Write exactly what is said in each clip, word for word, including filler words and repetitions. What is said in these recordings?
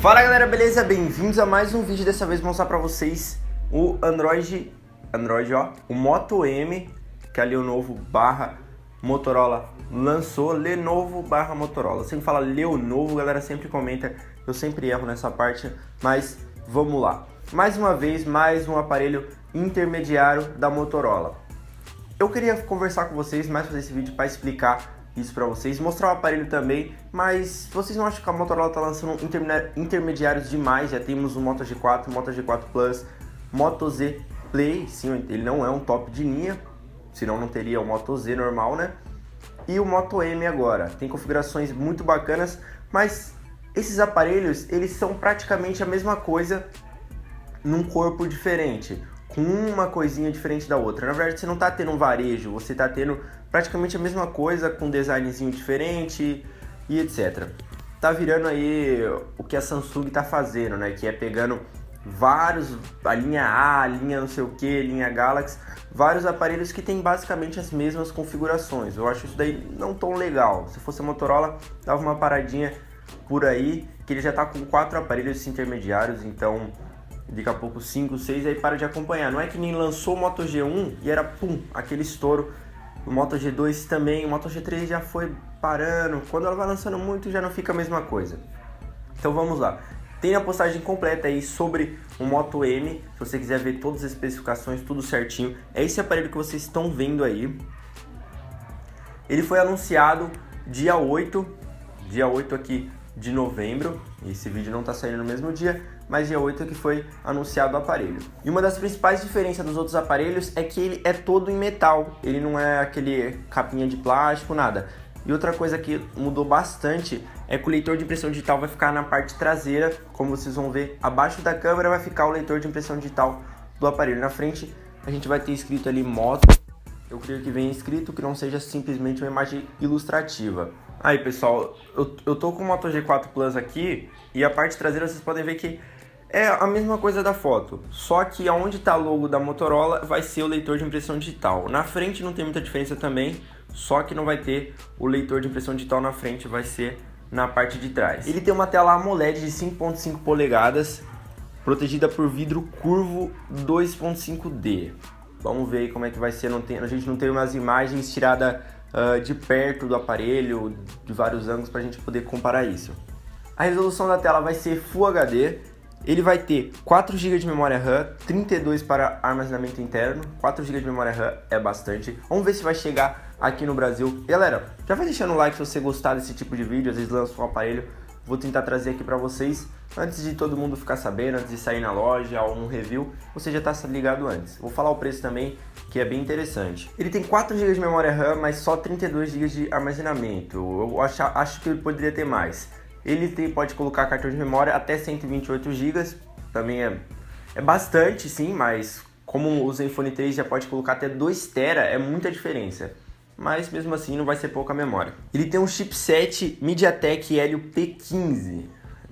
Fala galera, beleza? Bem-vindos a mais um vídeo. Dessa vez vou mostrar pra vocês o Android, Android ó, o Moto M, que é ali o novo barra Motorola lançou, Lenovo barra Motorola. Sempre fala Lenovo, galera sempre comenta, eu sempre erro nessa parte, mas vamos lá. Mais uma vez, mais um aparelho intermediário da Motorola. Eu queria conversar com vocês, mais fazer esse vídeo para explicar isso para vocês, mostrar o aparelho também, mas vocês não acham que a Motorola está lançando intermediários demais? Já temos o Moto G quatro, Moto G quatro Plus, Moto Z Play, sim, ele não é um top de linha, senão não teria o Moto Z normal, né? E o Moto M agora, tem configurações muito bacanas, mas esses aparelhos, eles são praticamente a mesma coisa num corpo diferente, com uma coisinha diferente da outra. Na verdade, você não está tendo um varejo, você está tendo praticamente a mesma coisa, com um designzinho diferente e etcétera. Tá virando aí o que a Samsung tá fazendo, né? Que é pegando vários, a linha A, a linha não sei o que, linha Galaxy, vários aparelhos que tem basicamente as mesmas configurações. Eu acho isso daí não tão legal. Se fosse a Motorola, dava uma paradinha por aí, que ele já tá com quatro aparelhos intermediários, então daqui a pouco cinco, seis, aí para de acompanhar. Não é que nem lançou o Moto G um e era pum, aquele estouro. O Moto G dois também, o Moto G três já foi parando. Quando ela vai lançando muito, já não fica a mesma coisa. Então vamos lá. Tem a postagem completa aí sobre o Moto M. Se você quiser ver todas as especificações, tudo certinho. É esse aparelho que vocês estão vendo aí. Ele foi anunciado dia oito. Dia oito aqui de novembro. Esse vídeo não está saindo no mesmo dia, mas dia oito é que foi anunciado o aparelho. E uma das principais diferenças dos outros aparelhos é que ele é todo em metal, ele não é aquele capinha de plástico, nada. E outra coisa que mudou bastante é que o leitor de impressão digital vai ficar na parte traseira, como vocês vão ver, abaixo da câmera vai ficar o leitor de impressão digital do aparelho. Na frente a gente vai ter escrito ali Moto, eu creio que venha escrito, que não seja simplesmente uma imagem ilustrativa. Aí pessoal, eu, eu tô com o Moto G quatro Plus aqui e a parte traseira vocês podem ver que é a mesma coisa da foto, só que onde está o logo da Motorola vai ser o leitor de impressão digital. Na frente não tem muita diferença também, só que não vai ter o leitor de impressão digital na frente, vai ser na parte de trás. Ele tem uma tela AMOLED de cinco ponto cinco polegadas, protegida por vidro curvo dois ponto cinco D. Vamos ver aí como é que vai ser, não tem, a gente não tem umas imagens tiradas uh, de perto do aparelho, de vários ângulos, para a gente poder comparar isso. A resolução da tela vai ser Full H D. Ele vai ter quatro gigas de memória RAM, trinta e dois para armazenamento interno. quatro gigas de memória RAM é bastante. Vamos ver se vai chegar aqui no Brasil. Galera, já vai deixando o like se você gostar desse tipo de vídeo. Às vezes lança um aparelho, vou tentar trazer aqui para vocês antes de todo mundo ficar sabendo, antes de sair na loja ou um review, você já está ligado antes. Vou falar o preço também, que é bem interessante. Ele tem quatro gigas de memória RAM, mas só trinta e dois gigas de armazenamento. Eu acho, acho que ele poderia ter mais. Ele tem, pode colocar cartão de memória até cento e vinte e oito gigas, também é, é bastante sim, mas como o Zenfone três já pode colocar até dois tera, é muita diferença. Mas mesmo assim não vai ser pouca memória. Ele tem um chipset MediaTek Helio P quinze.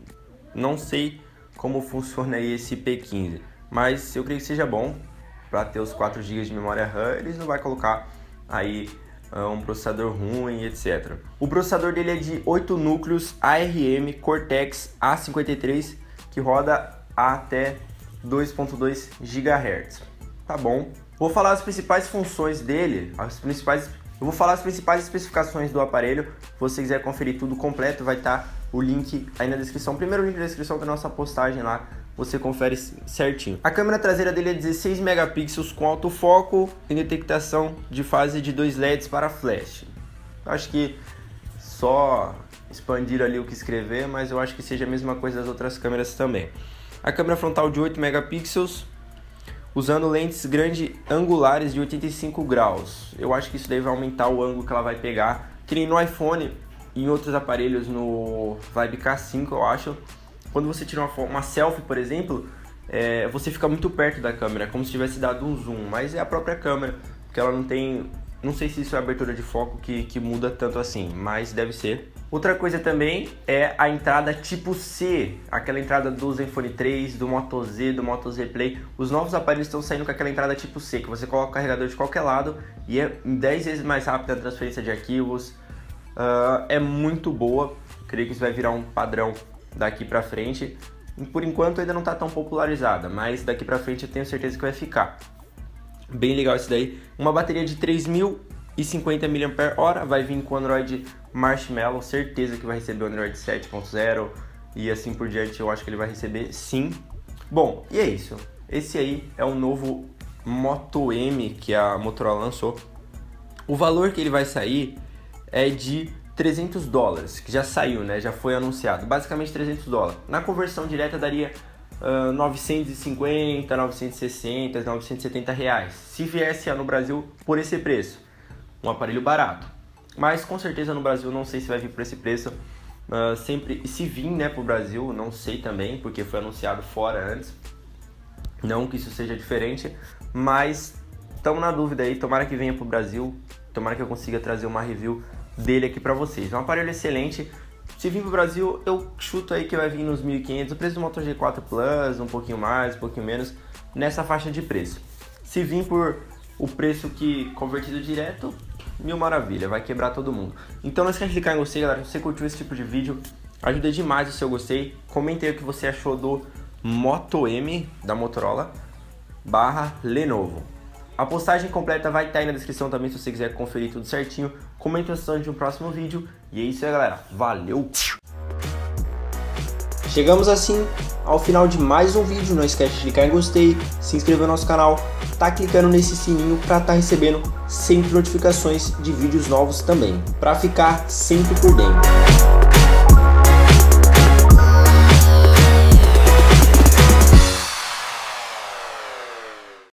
Não sei como funciona aí esse P quinze, mas eu creio que seja bom para ter os quatro gigas de memória RAM. Eles não vai colocar aí um processador ruim, etcétera. O processador dele é de oito núcleos A R M Cortex A cinquenta e três, que roda a até dois ponto dois gigahertz. Tá bom. Vou falar as principais funções dele, as principais, eu vou falar as principais especificações do aparelho. Se você quiser conferir tudo completo, vai estar o link aí na descrição. Primeiro link da descrição da nossa postagem lá, você confere certinho. A câmera traseira dele é dezesseis megapixels com autofoco e detectação de fase de dois L E Ds para flash. Acho que só expandir ali o que escrever, mas eu acho que seja a mesma coisa das outras câmeras também. A câmera frontal de oito megapixels, usando lentes grande angulares de oitenta e cinco graus. Eu acho que isso daí vai aumentar o ângulo que ela vai pegar, que nem no iPhone e em outros aparelhos, no Vibe K cinco, eu acho. Quando você tira uma, uma selfie, por exemplo, é, você fica muito perto da câmera, como se tivesse dado um zoom, mas é a própria câmera, porque ela não tem, não sei se isso é a abertura de foco que, que muda tanto assim, mas deve ser. Outra coisa também é a entrada tipo C, aquela entrada do Zenfone três, do Moto Z, do Moto Z Play. Os novos aparelhos estão saindo com aquela entrada tipo C, que você coloca o carregador de qualquer lado e é dez vezes mais rápida a transferência de arquivos. Uh, é muito boa, creio que isso vai virar um padrão daqui pra frente. Por enquanto ainda não tá tão popularizada, mas daqui pra frente eu tenho certeza que vai ficar. Bem legal isso daí. Uma bateria de três mil e cinquenta miliampères-hora, vai vir com o Android Marshmallow, certeza que vai receber o Android sete ponto zero e assim por diante, eu acho que ele vai receber sim. Bom, e é isso. Esse aí é o novo Moto M que a Motorola lançou. O valor que ele vai sair é de trezentos dólares, que já saiu, né? Já foi anunciado. Basicamente trezentos dólares. Na conversão direta daria uh, novecentos e cinquenta, novecentos e sessenta, novecentos e setenta reais. Se viesse no Brasil por esse preço. Um aparelho barato. Mas com certeza no Brasil não sei se vai vir por esse preço. Uh, sempre, se vir, né, pro Brasil, não sei também, porque foi anunciado fora antes. Não que isso seja diferente, mas estamos na dúvida aí. Tomara que venha pro Brasil. Tomara que eu consiga trazer uma review dele aqui pra vocês. É um aparelho excelente. Se vir pro Brasil, eu chuto aí que vai vir nos mil e quinhentos. O preço do Moto G quatro Plus, um pouquinho mais, um pouquinho menos, nessa faixa de preço. Se vir por o preço que convertido direto, mil maravilha, vai quebrar todo mundo. Então não esquece de clicar em gostei, galera. Se você curtiu esse tipo de vídeo, ajuda demais o seu gostei. Comente aí o que você achou do Moto M da Motorola barra Lenovo. A postagem completa vai estar aí na descrição também, se você quiser conferir tudo certinho. Comenta a sugestão de um próximo vídeo. E é isso aí, galera. Valeu! Chegamos assim ao final de mais um vídeo. Não esquece de clicar em gostei, se inscrever no nosso canal, tá clicando nesse sininho para estar recebendo sempre notificações de vídeos novos também, para ficar sempre por dentro.